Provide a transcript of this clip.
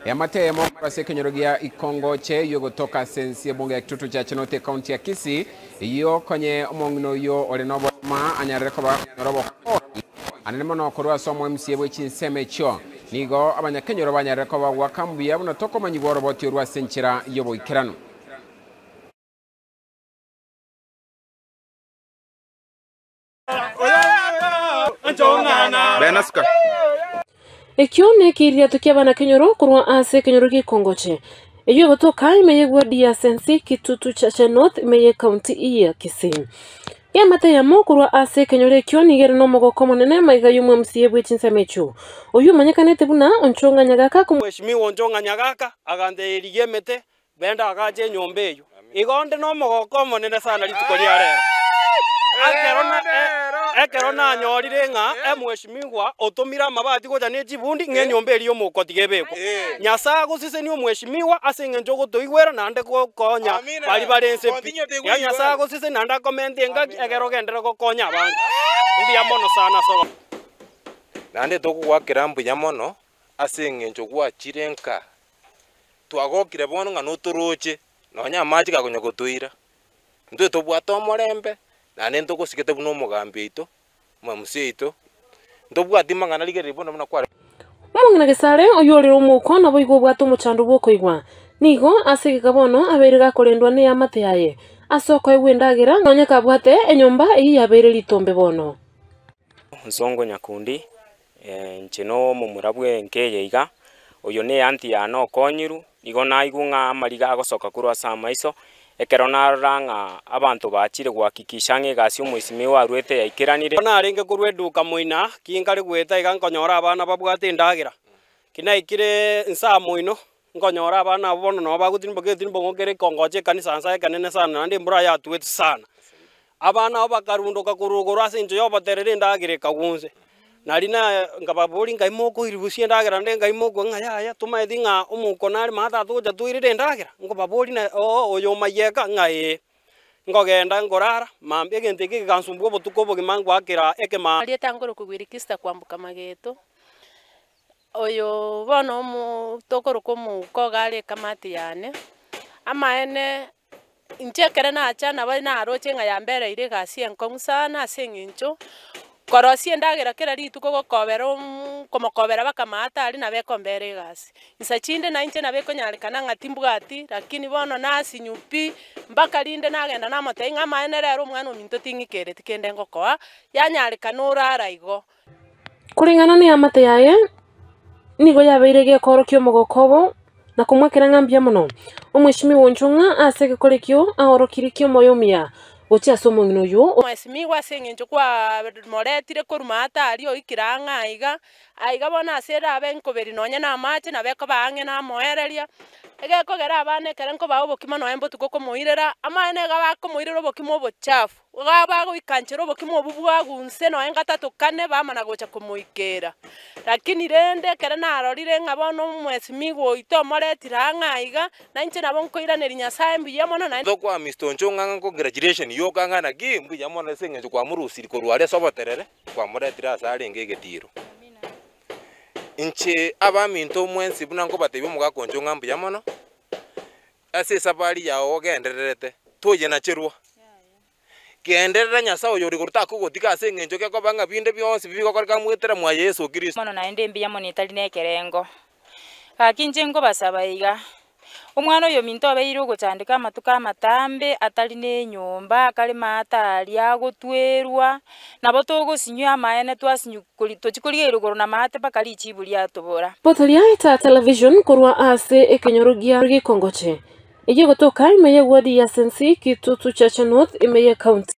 Yamate mokase kenyorogia Ikongoche yo kutoka Sensi bunge ya kitutu cha Chinote kaunti ya Kisii iyo konye omongno yo olenobo ma anyarekoba norobo anemono korwa somo MCA bw'Sensi MCA nigo abanyakenyoro banyarekoba wakambuya buno toko manyiboro boti rwa senchira yo boikirano Benaska Ekione kiria tukiabana kenyoro kurwa ase kenyoro Ikongoche. Eyo gotoka imeye gwadia Sensi kitutu cha North imeye county ya Kisii. Ya mata ya kurwa ase kenyoro ekioni gere no mogoko monene maiga yumu MCA bw'Sensi MCA. Oyu manyakanete buna onchonga nyagaka Mheshimiwa onchonga nyagaka agande rigemete benda agaje nyombe eyo. Igonde no mogoko monene sana litukoli arera. Ekerona nyorire nga mheshimiwa otumira mabati goja ne jibundi nge nyombe eri omukoti gebeko nyasa gusise ni mheshimiwa asenge njogo toigwera nande konya bali balense ya nyasa gusise nanda comment enga egero gendera konya abantu mbiya mono sana so nande tokugwa kirambu ya mono asenge njogwa chirenka twagokire bono nga notoroche nonya maji gakonya gotuira ntwe tobwata omorembe nane ntogosigete buno omugambi ito MCA ito ndobwati mangana ligere bono buna kware Mungina gesare oyore umuko na boigo bwato muchando bwoko igwa nigo asegeka bono abere gakorendwa ne amate yaye asoko egwendagira nonya kabwate enyomba iyi yabere litombe bono Nsongo nyakundi nchino mumurabwe nkeye iga oyo ne anti ya no konyiru nigo naigunga amaliga agosoka kurwa sama iso ekerona ranga abantu bachire gwakikisha ngegasi omwesimiwa arwete yaikiranire narenge kurweduka moina kinkari gweta igankonyora abana babwate ndagira kinaikire nsa moino nkonyora abana bono no bagutinbo ngokere Ikongoche kanisa nsa kanene sana ndi mbura yatuwete sana abana obakarundoka kurugoro asinjo yobaterere ndagira kagunze narina ngababuri ngaimoko iribusie ndagira ngaimoko ngaya tumaithinga umukonari mata tuja tuirire ndagira ngobaburi na oyo mayeka ngai ngogenda ngorara mambe gente kigansumbuo botuko bogimangwa akira ekema alieta ngoro kugwirikista kwambuka mageto oyo bono mu tokoro komu kogale kamati yane amaene inchekere na achana bana aroche ngayambere ire gasi enkomusana asengincho korosie ndagira kera rituko gokobera komokobera bakamata ali na bekombere gasi isachinde na inche na bekonyarikana ngatimbugati lakini bono nasi nyupi mpaka linde nagenda na mote ngama ene rero umwana ominto tingikere tikende ngokoa yanyarikana urara igo kuringana ne amate yaye nigo yabeire gekorokyo mogokobo na kumwakira ngambia muno omweshimiwa onchonga asege korekyo ahorokirikyo moyomia Ocha somo ngino yo mheshimiwa sengenjo kwa moretire kurumata ali oikiranga aiga bona asera abenkoberi nonya na amache na beko bange na moereria egeko gera abane kerenko bawo bokima no embo tukoko moirera amane ga bakomoirero bokimo bochafu ga bago ikanchero bokimo bubwa gunse no engatatu kane bamana gocha komoikera lakini rende kera na arorire ngabono mheshimiwa ito moretira ngaiga na inche nabonko iraneri nyasaye mbiya mono na kwa Mr. Nchonga congratulation yo kangana gimbu ya mono senge kwa murusiri ko rware soboterere kwa muretira asare ngegetiro inche abaminto mwensi bunango batebyo mugakonjo ngambu ya mono ase sabari yawo ogendererete toye na cherwa genderera nyasa oyo ri kurta kugotika ase ngenjo ke kobanga binde byonsi bibikokoreka mwetera mwa Yesu Kristo mono naende mbiya mono itali nekerengo kakinje ngo basaba iga omwana oyo minto abeire ogochandika amatuka amatambe atali ne nyomba kali matari agotwerwa nabo togosinywa amaene twasinyukuri tochikuriye rugoro na mate bakali chibuli atobora Botalia ita television kurwa ase ekenyorogia Ikongoche. Eye gotoka imeye wadi ya Sensi kitutu cha North imeye county